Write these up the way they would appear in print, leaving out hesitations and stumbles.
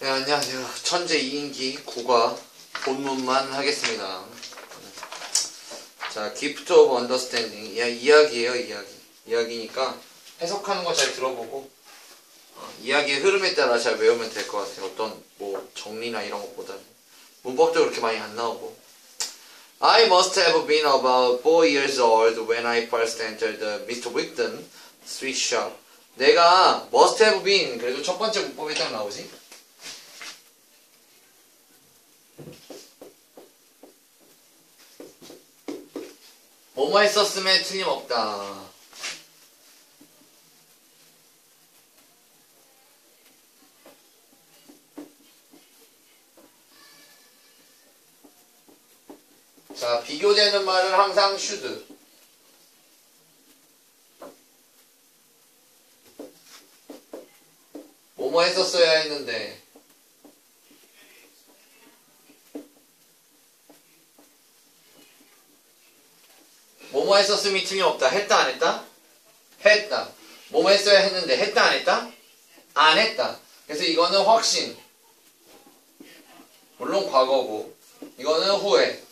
네, 안녕하세요. 천재 2인기 국어 본문만 하겠습니다. 자, gift of understanding. 이야기예요, 이야기. 이야기니까 해석하는 거 잘 들어보고 이야기의 흐름에 따라 잘 외우면 될 것 같아요. 어떤 뭐 정리나 이런 것보다는 문법도 그렇게 많이 안 나오고. I must have been about 4 years old when I first entered the Mr. Wigton sweet shop. 내가 must have been, 그래도 첫 번째 문법에 딱 나오지? 뭐뭐 했었음에 틀림없다. 자, 비교되는 말은 항상 should. 뭐뭐 했었어야 했는데. 뭐뭐 했었음이 틀림없다. 했다 안 했다? 했다. 뭐뭐 했어야 했는데 했다 안 했다? 안 했다. 그래서 이거는 확신. 물론 과거고 이거는 후회.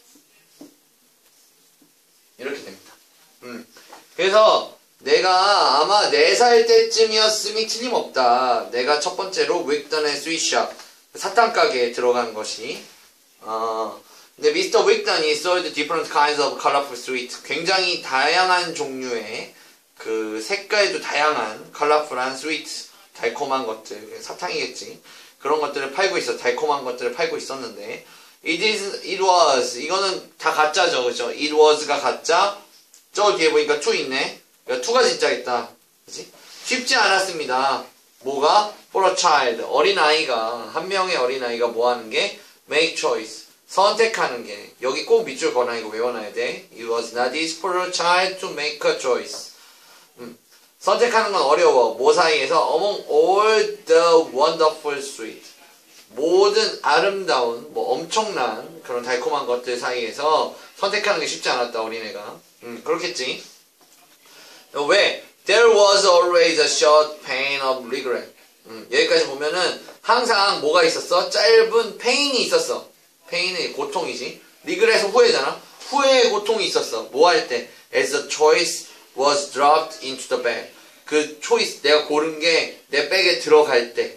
이렇게 됩니다. 그래서 내가 아마 4살 때쯤이었음이 틀림없다. 내가 첫 번째로 윅던의 스윗샵 사탕 가게에 들어간 것이 근데 미스터 윅던이 sold different kinds of colorful sweets. 굉장히 다양한 종류의 그 색깔도 다양한 컬러풀한 스위트, 달콤한 것들, 사탕이겠지. 그런 것들을 팔고 있어. 달콤한 것들을 팔고 있었는데 it was 이거는 다 가짜죠, 그죠? it was가 가짜. 저 뒤에 보니까 to 있네. 그러니까 to가 진짜겠다, 그지? 쉽지 않았습니다. 뭐가? for a child 어린아이가 한 명의 어린아이가 뭐 하는 게 make choice 선택하는 게 여기 꼭 밑줄 그어놔. 이거 외워놔야 돼. It was not easy for a child to make a choice. 선택하는 건 어려워. 뭐 사이에서? Among all the wonderful sweet. 모든 아름다운, 뭐 엄청난 그런 달콤한 것들 사이에서 선택하는 게 쉽지 않았다, 어린애가. 그렇겠지. 왜? There was always a short pain of regret. 여기까지 보면은 항상 뭐가 있었어? 짧은 페인이 있었어. 페인의 고통이지. 리그렛은 후회잖아. 후회의 고통이 있었어. 뭐 할 때? As the choice was dropped into the bag. 그 choice, 내가 고른 게 내 백에 들어갈 때.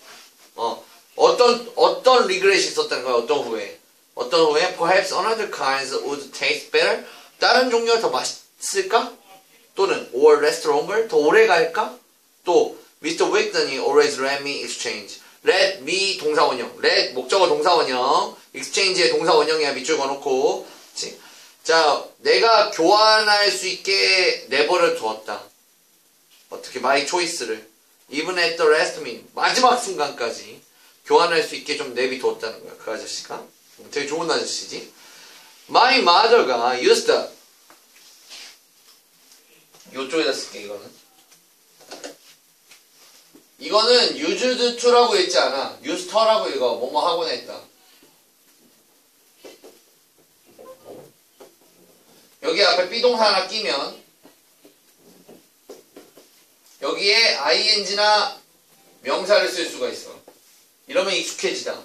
어떤 리그렛이 있었다는 거야? 어떤 후회? 어떤 후회? Perhaps another kinds would taste better. 다른 종류가 더 맛있을까? 또는 or last longer. 더 오래 갈까? 또 Mr. Wigton이 always let me exchange. let me 동사원형. let 목적어 동사원형. exchange의 동사원형이야. 밑줄 그어놓고. 그치? 자, 내가 교환할 수 있게 내버려 두었다. 어떻게? my choice를 even at the last minute. 마지막 순간까지 교환할 수 있게 좀 내비두었다는 거야. 그 아저씨가. 되게 좋은 아저씨지. My mother가 used 요쪽에다 쓸게. 이거는 used to라고 했지 않아. used to라고 이거 뭐뭐 하곤 했다. 여기 앞에 비동사 하나 끼면 여기에 ing나 명사를 쓸 수가 있어. 이러면 익숙해지다.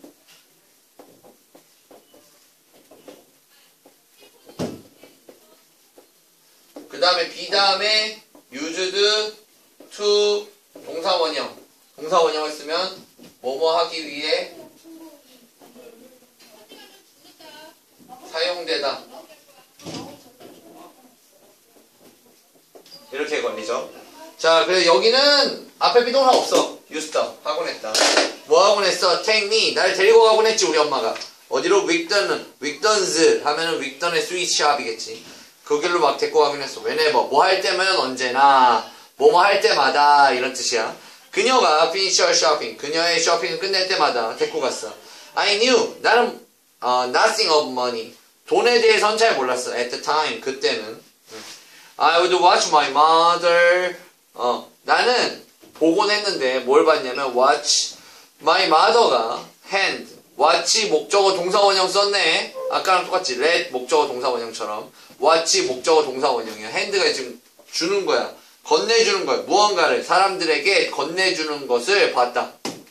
그 다음에 be 다음에 used to 동사원형. 동사원형을 쓰면 뭐뭐 하기 위해 사용되다. 이렇게 걸리죠. 자, 그래서 여기는 앞에 비동사 없어. used 하곤 했다. 뭐 하곤 했어? take me. 날 데리고 가곤 했지, 우리 엄마가. 어디로? 윅던스 하면은 윅던의 스윗 샵이겠지. 그 길로 막 데리고 가긴 했어. whenever. 뭐 할 때면 언제나. 뭐뭐 할 때마다. 이런 뜻이야. 그녀가 finish her shopping. 그녀의 쇼핑을 끝낼 때마다 데리고 갔어. I knew. 나는 nothing of money. 돈에 대해서는 잘 몰랐어. at the time. 그때는. I would watch my mother. 나는 보곤 했는데 뭘 봤냐면 watch my mother가 hand. watch 목적어 동사원형 썼네. 아까랑 똑같지. let 목적어 동사원형처럼. watch 목적어 동사원형이야. hand가 지금 주는 거야. 건네주는 거야. 무언가를 사람들에게 건네주는 것을 봤다.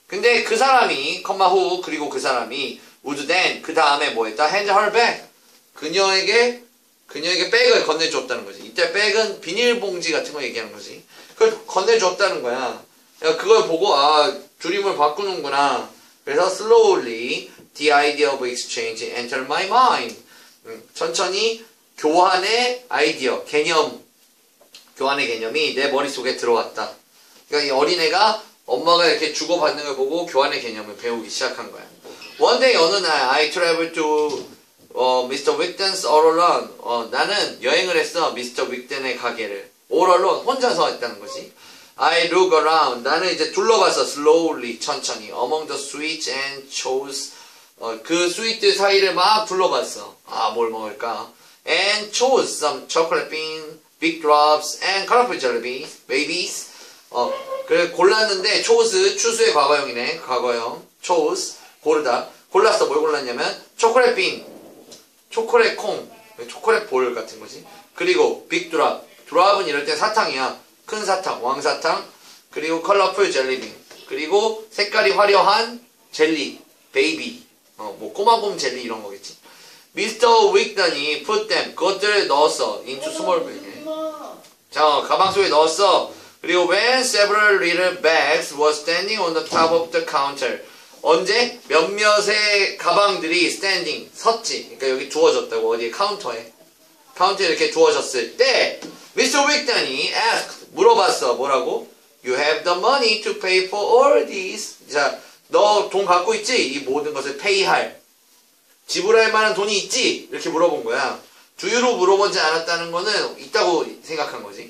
근데 그 사람이 컴마 후 그리고 그 사람이 would then 그 다음에 뭐 했다? hand her bag. 그녀에게 백을 건네줬다는 거지. 이때 백은 비닐봉지 같은 거 얘기하는 거지. 그걸 건네줬다는 거야. 그걸 보고 줄임을 바꾸는구나. 그래서 slowly the idea of exchange entered my mind. 천천히 교환의 아이디어, 교환의 개념이 내 머릿속에 들어왔다. 그러니까 이 어린애가 엄마가 이렇게 주고받는 걸 보고 교환의 개념을 배우기 시작한 거야. One day 어느 날 I traveled to Mr. Wigton's all alone. 나는 여행을 했어. Mr. Wigton의 가게를. all alone. 혼자서 했다는 거지. I look around. 나는 이제 둘러봤어. slowly. 천천히. among the sweets and chose. 그 스위트 사이를 막 둘러봤어. 뭘 먹을까? And chose some chocolate bean, big drops, and colorful jelly babies. 그래 골랐는데 chose 추수의 과거형이네. 과거형. chose 고르다. 골랐어. 뭘 골랐냐면 초콜릿 빈, 초콜릿 콩, 초콜릿 볼 같은 거지. 그리고 빅 드랍. 드랍은 이럴 때 사탕이야. 큰 사탕, 왕사탕. 그리고 컬러풀 젤리빈. 그리고 색깔이 화려한 젤리, 베이비. 뭐 꼬마곰 젤리 이런 거겠지. 미스터 윅던이 put them 그것들을 넣었어. into small bag에. 자, 가방 속에 넣었어. 그리고 when several little bags were standing on the top of the counter. 언제? 몇몇의 가방들이 standing, 섰지. 그러니까 여기 두어졌다고. 어디에? 카운터에 이렇게 두어졌을 때 Mr. 윅던이 asked, 물어봤어. 뭐라고? You have the money to pay for all these. 자, 너 돈 갖고 있지? 이 모든 것을 pay할, 지불할 만한 돈이 있지? 이렇게 물어본 거야. Do you로 물어보지 않았다는 거는 있다고 생각한 거지.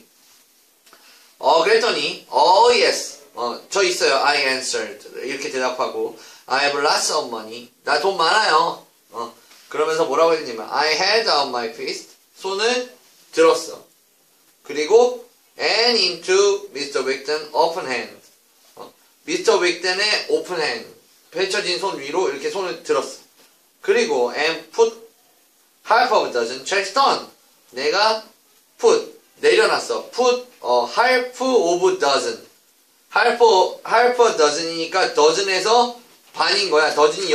그랬더니 yes. 저 있어요. I answered. 이렇게 대답하고 I have lots of money. 나 돈 많아요. 그러면서 뭐라고 했냐면 I had on my fist. 손을 들었어. 그리고 and into Mr. Wigton open hand. 미스터 윅던의 오픈 핸드, 펼쳐진 손 위로 이렇게 손을 들었어. 그리고 and put half of a dozen Charleston. 내가 put 내려놨어. put half of a dozen. half a dozen이니까 dozen에서 반인 거야. dozen이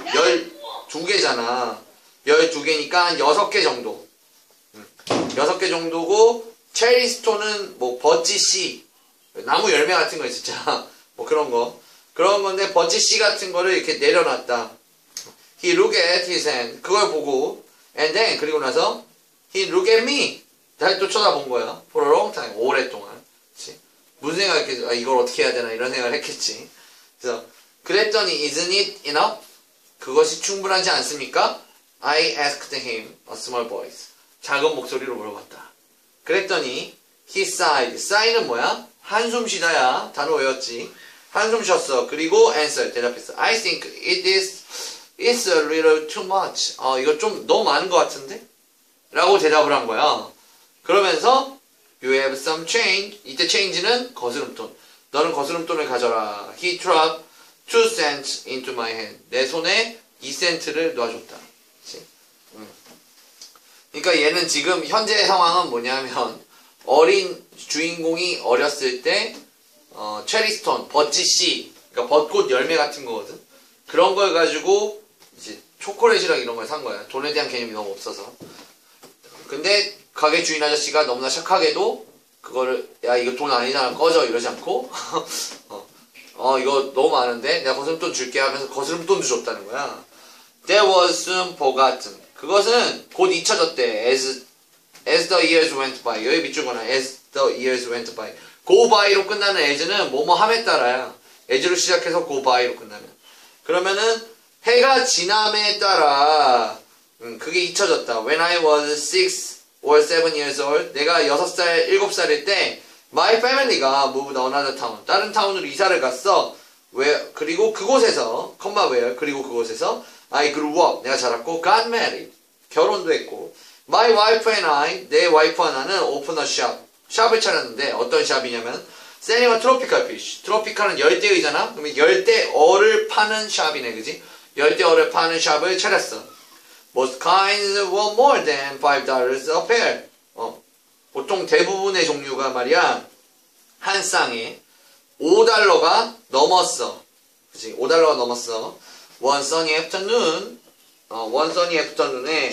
12개잖아. 12개니까 한 6개 정도. 6개 정도고 체리스톤은 뭐 버찌씨, 나무 열매 같은 거 있었잖아. 뭐 그런 건데 버찌씨 같은 거를 이렇게 내려놨다. He looked at his hand. 그걸 보고 and then 그리고 나서 he looked at me. 다시 또 쳐다본 거야. For a long time. 오랫동안. 그치? 무슨 생각했겠지? 이걸 어떻게 해야 되나 이런 생각을 했겠지. 그래서 그랬더니 isn't it enough? 그것이 충분하지 않습니까? I asked him a small voice. 작은 목소리로 물어봤다. 그랬더니 he sighed. sigh는 뭐야? 한숨 쉬다야. 단어 외웠지. 한숨 쉬었어. 그리고 answer 대답했어. I think it's a little too much. 이거 좀 너무 많은 것 같은데? 라고 대답을 한 거야. 그러면서 you have some change. 이때 change는 거스름돈. 너는 거스름돈을 가져라. He dropped 2 cents into my hand. 내 손에 2센트를 놔줬다. 그치? 그러니까 얘는 지금 현재 상황은 뭐냐면 어린 주인공이 어렸을 때 체리스톤, 버찌씨, 그러니까 벚꽃 열매 같은 거거든. 그런 걸 가지고 이제 초콜릿이랑 이런 걸 산 거야. 돈에 대한 개념이 너무 없어서. 근데 가게 주인 아저씨가 너무나 착하게도 그거를 야 이거 돈 아니잖아 꺼져 이러지 않고 이거 너무 많은데 내가 거스름돈 줄게 하면서 거스름돈도 줬다는 거야. That was soon forgotten. 그것은 곧 잊혀졌대. As the years went by. 여기 밑줄 거나 as the years went by. go by로 끝나는 as는 뭐뭐 함에 따라야. as로 시작해서 go by로 끝나면. 그러면은 해가 지남에 따라 그게 잊혀졌다. When I was 6 or 7 years old. 내가 6살, 7살일 때 my family가 moved another town. 다른 타운으로 이사를 갔어. 그리고 그곳에서 where 그리고 그곳에서 I grew up. 내가 자랐고 got married. 결혼도 했고 my wife and I. 내 와이프와 나는 open a shop. 샵을 차렸는데 어떤 샵이냐면 selling a tropical fish. 트로피칼은 열대의잖아. 그러면 열대어를 파는 샵이네. 그지? 열대어를 파는 샵을 차렸어. Most kinds were more than $5 a pair. 보통 대부분의 종류가 말이야 한 쌍에 $5가 넘었어. 그치? 5달러가 넘었어. One sunny afternoon. One sunny afternoon에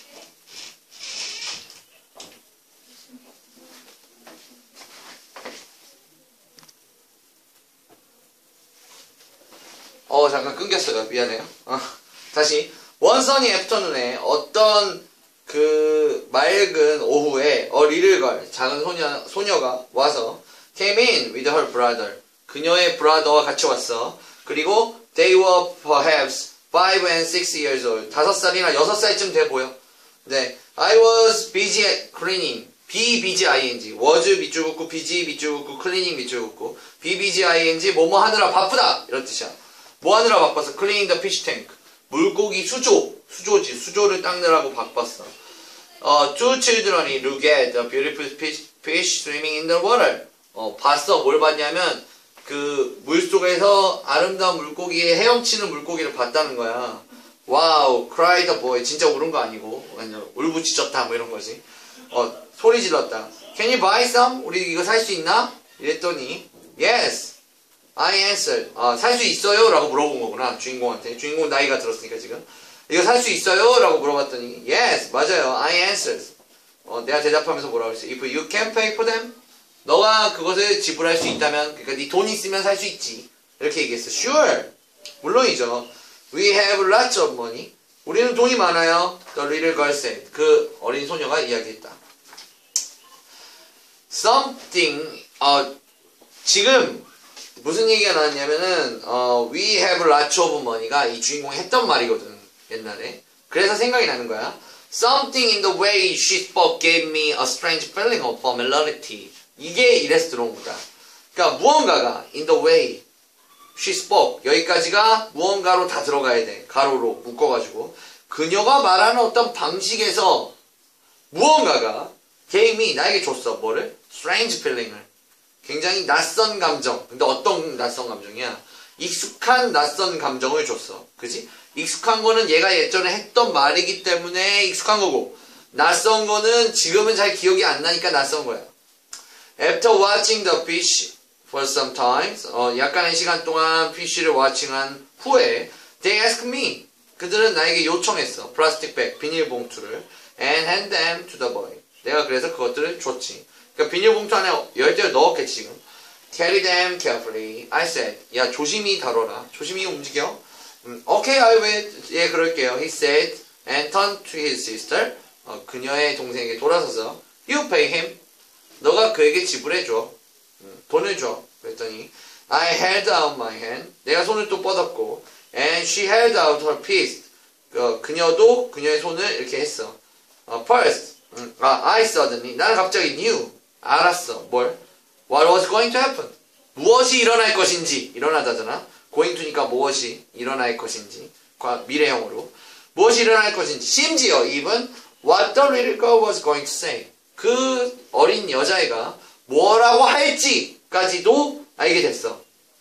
잠깐 끊겼어요. 미안해요. 다시. One sunny afternoon에 어떤 그 맑은 오후에 a little girl, 작은 소녀가 와서 came in with her brother. 그녀의 brother와 같이 왔어. 그리고 they were perhaps 5 and 6 years old. 5살이나 6살쯤 돼 보여. 네. I was busy cleaning. B-busy-ing. was 밑줄 긋고 busy 밑줄 긋고 cleaning 밑줄 긋고 B-busy-ing 뭐뭐 하느라 바쁘다. 이런 뜻이야. 뭐 하느라 바빴어? cleaning the fish tank. 물고기 수조지. 수조를 닦느라고 바빴어. Two children이 look at the beautiful fish swimming in the water. 봤어. 뭘 봤냐면 그 물속에서 아름다운 물고기에 헤엄치는 물고기를 봤다는 거야. 와우, cried the boy. 진짜 울은 거 아니고 울부짖었다 뭐 이런 거지. 소리 질렀다. Can you buy some? 우리 이거 살 수 있나? 이랬더니 yes, I answered. 살 수 있어요? 라고 물어본 거구나. 주인공한테. 주인공 나이가 들었으니까 지금. 이거 살 수 있어요? 라고 물어봤더니 yes, 맞아요. I answered. 내가 대답하면서 뭐라고 했어? If you can pay for them? 너가 그것을 지불할 수 있다면, 그러니까 네 돈 있으면 살 수 있지. 이렇게 얘기했어. Sure. 물론이죠. We have lots of money. 우리는 돈이 많아요. The little girl said. 그 어린 소녀가 이야기했다. Something. 지금 무슨 얘기가 나왔냐면은 we have lots of money가 이 주인공이 했던 말이거든. 옛날에. 그래서 생각이 나는 거야. Something in the way she spoke gave me a strange feeling of familiarity. 이게 이래서 들어온 거다. 그러니까 무언가가 in the way she spoke 여기까지가 무언가로 다 들어가야 돼. 가로로 묶어가지고 그녀가 말하는 어떤 방식에서 무언가가 gave me 나에게 줬어. 뭐를? strange feeling을. 굉장히 낯선 감정. 근데 어떤 낯선 감정이야? 익숙한 낯선 감정을 줬어. 그지? 익숙한 거는 얘가 예전에 했던 말이기 때문에 익숙한 거고 낯선 거는 지금은 잘 기억이 안 나니까 낯선 거야. After watching the fish for some time, 약간의 시간 동안 fish를 watching한 후에, they asked me. 그들은 나에게 요청했어. 플라스틱 백, 비닐봉투를, and hand them to the boy. 내가 그래서 그것들을 줬지. 그러니까 비닐봉투 안에 열대를 넣었겠지 지금. Carry them carefully. I said. 야 조심히 다뤄라. 조심히 움직여. Okay, I will. 예, 그럴게요. He said, and turned to his sister. 그녀의 동생에게 돌아서서, you pay him. 너가 그에게 지불해줘. 돈을 줘. 그랬더니 I held out my hand. 내가 손을 또 뻗었고 and she held out her fist. 그녀도 그녀의 손을 이렇게 했어. First, I suddenly 나는 갑자기 knew. 알았어. 뭘? What was going to happen? 무엇이 일어날 것인지. 일어나다잖아. going to니까 무엇이 일어날 것인지. 미래형으로. 무엇이 일어날 것인지. 심지어 even what the little girl was going to say. 그 어린 여자애가 뭐라고 할지까지도 알게 됐어.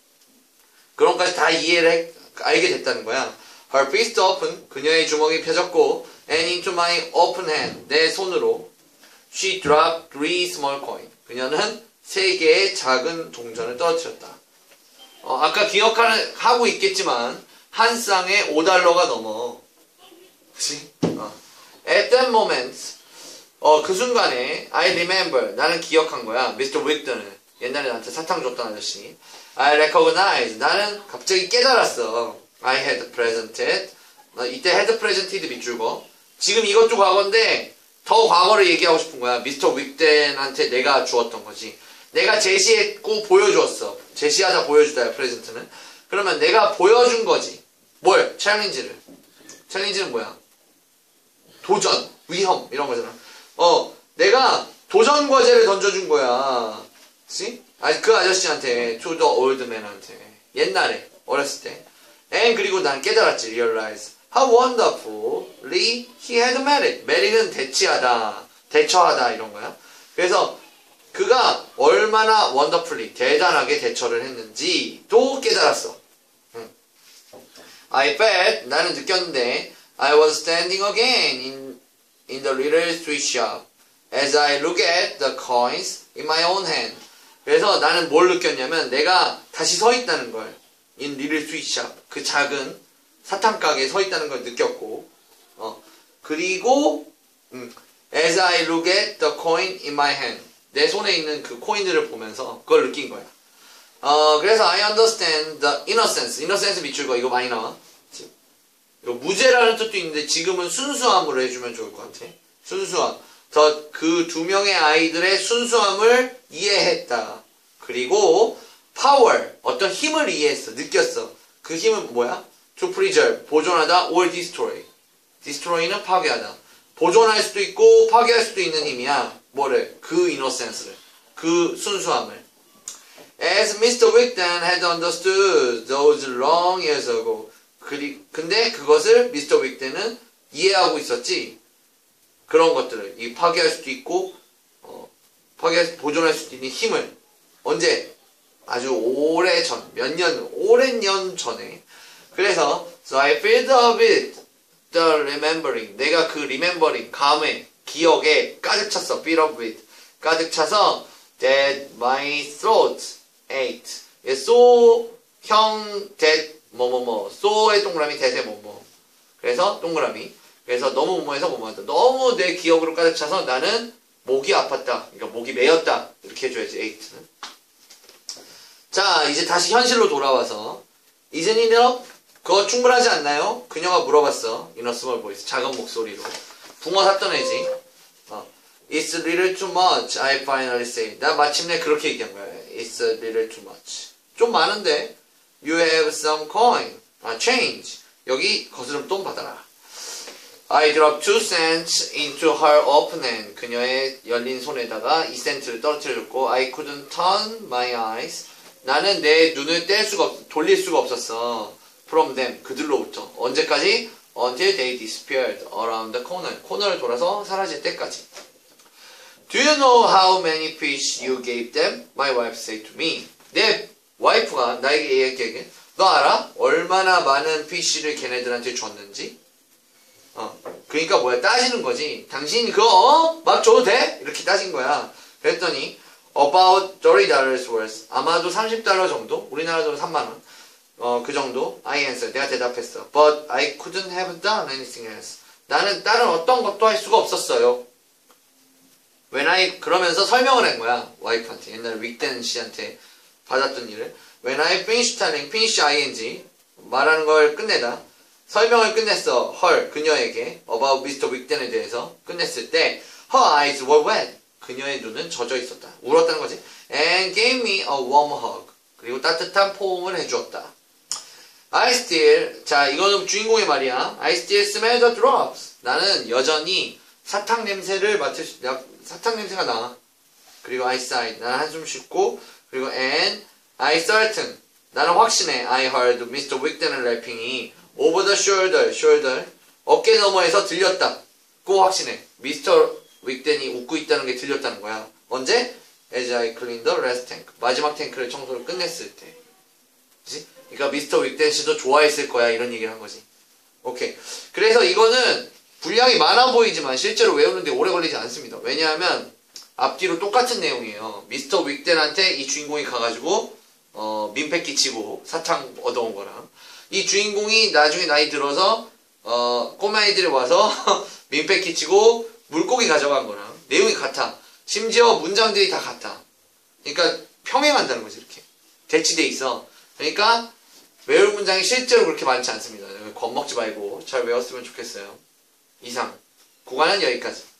그런 것까지 다 알게 됐다는 거야. Her fist open, 그녀의 주먹이 펴졌고, and into my open hand, 내 손으로, she dropped 3 small coins. 그녀는 3개의 작은 동전을 떨어뜨렸다. 아까 기억하고 있겠지만, 한 쌍에 5달러가 넘어. 그치? At that moment, 그 순간에 I remember 나는 기억한 거야. Mr. Wigton을 옛날에 나한테 사탕 줬던 아저씨. I recognize 나는 갑자기 깨달았어. I had presented 이때 had presented 밑줄거 지금 이것도 과거인데 더 과거를 얘기하고 싶은 거야. Mr. Wigton한테 내가 주었던 거지. 내가 제시했고 보여주었어. 제시하자 보여주다야 프레젠트는. 그러면 내가 보여준 거지. 뭘? 챌린지를. 챌린지는 뭐야? 도전, 위험 이런 거잖아. 내가 도전 과제를 던져준 거야. 그치? 그 아저씨한테, to the old man한테. 옛날에, 어렸을 때. And 그리고 난 깨달았지, realize. How wonderfully he had married. marry는 대처하다, 이런 거야. 그래서 그가 얼마나 wonderfully, 대단하게 대처를 했는지도 깨달았어. I felt, 나는 느꼈는데, I was standing again in the little sweet shop. As I look at the coins in my own hand. 그래서 나는 뭘 느꼈냐면 내가 다시 서 있다는 걸. in little sweet shop. 그 작은 사탕 가게에 서 있다는 걸 느꼈고, 그리고 as I look at the coin in my hand. 내 손에 있는 그 코인들을 보면서 그걸 느낀 거야. 그래서 I understand the innocence. innocence 밑줄 거 이거 많이 나와. 이거 무죄라는 뜻도 있는데 지금은 순수함으로 해주면 좋을 것 같아. 순수함. 그 두 명의 아이들의 순수함을 이해했다. 그리고 power. 어떤 힘을 이해했어. 느꼈어. 그 힘은 뭐야? to preserve. 보존하다 or destroy. destroy는 파괴하다. 보존할 수도 있고 파괴할 수도 있는 힘이야. 뭐를? 그 innocence를. 그 순수함을. As Mr. Wigden had understood those long years ago. 근데 그것을 미스터 윅덴은 이해하고 있었지. 그런 것들을 이 파괴할 수도 있고 보존할 수도 있는 힘을 언제? 아주 오래전, 오랜 년 전에. 그래서 So I filled up with the remembering. 내가 그 remembering, 감에, 기억에 가득 찼어. Fill up with. 가득 차서 that my throat ached. so 형 that so의 동그라미 that의 그래서 동그라미. 그래서 너무 뭐해서 뭐한다. 너무 내 기억으로 가득 차서 나는 목이 아팠다. 그러니까 목이 메였다. 이렇게 해줘야지 act는. 자, 이제 다시 현실로 돌아와서 Isn't it enough? 그거 충분하지 않나요? 그녀가 물어봤어. In a small voice. 작은 목소리로. 붕어 샀던 애지. It's a little too much. I finally say. 나 마침내 그렇게 얘기한 거야. It's a little too much. 좀 많은데. You have some coin. change. 여기 거스름 돈 받아라. I dropped 2 cents into her open hand. 그녀의 열린 손에다가 2센트를 떨어뜨려줬고 I couldn't turn my eyes. 나는 내 눈을 돌릴 수가 없었어. From them. 그들로부터. 언제까지? Until they disappeared around the corner. 코너를 돌아서 사라질 때까지. Do you know how many fish you gave them? My wife said to me. 내 와이프가 나에게 얘기하게. 너 알아? 얼마나 많은 fish를 걔네들한테 줬는지? 그러니까 뭐야? 따지는 거지. 당신 그거 막 줘도 돼? 이렇게 따진 거야. 그랬더니 about $30 worth. 아마도 $30 정도? 우리나라 돈으로 3만원. 그 정도? I answered. 내가 대답했어. But I couldn't have done anything else. 나는 다른 어떤 것도 할 수가 없었어요. 그러면서 설명을 한 거야. 와이프한테. 옛날에 윅덴 씨한테 받았던 일을. When I finished telling, finish ing. 말하는 걸 끝내다. 설명을 끝냈어. 그녀에게. About Mr. 윅덴에 대해서 끝냈을 때 her eyes were wet. 그녀의 눈은 젖어 있었다. 울었다는 거지. And gave me a warm hug. 그리고 따뜻한 포옹을 해주었다. I still, 자, 이거는 주인공의 말이야. I still smell the drops. 나는 여전히 사탕 냄새가 나. 그리고 I sighed. 나는 한숨 쉬고, 그리고 and I certain. 나는 확신해. I heard Mr. Wigden의 래핑이 over the shoulder. 어깨 너머에서 들렸다. 꼭 확신해. 미스터 윅덴이 웃고 있다는 게 들렸다는 거야. 언제? As I cleaned the last tank. 마지막 탱크를 청소를 끝냈을 때. 그치? 그러니까 미스터 윅덴 씨도 좋아했을 거야. 이런 얘기를 한 거지. 오케이. 그래서 이거는 분량이 많아 보이지만 실제로 외우는데 오래 걸리지 않습니다. 왜냐하면 앞뒤로 똑같은 내용이에요. 미스터 윅덴한테 이 주인공이 가가지고 민폐 끼치고 사탕 얻어온 거랑 이 주인공이 나중에 나이 들어서 꼬마아이들이 와서 민폐 끼치고 물고기 가져간 거랑 내용이 같아. 심지어 문장들이 다 같아. 그러니까 평행한다는 거지. 이렇게 대치돼 있어. 그러니까 외울 문장이 실제로 그렇게 많지 않습니다. 겁먹지 말고 잘 외웠으면 좋겠어요. 이상 구간은 여기까지.